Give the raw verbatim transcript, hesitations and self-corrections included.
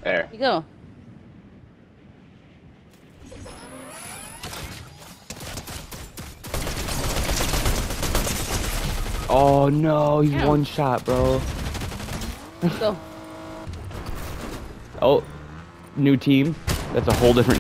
There. You go. Oh no, he's Ow. one shot, bro. Go. Oh, new team. That's a whole different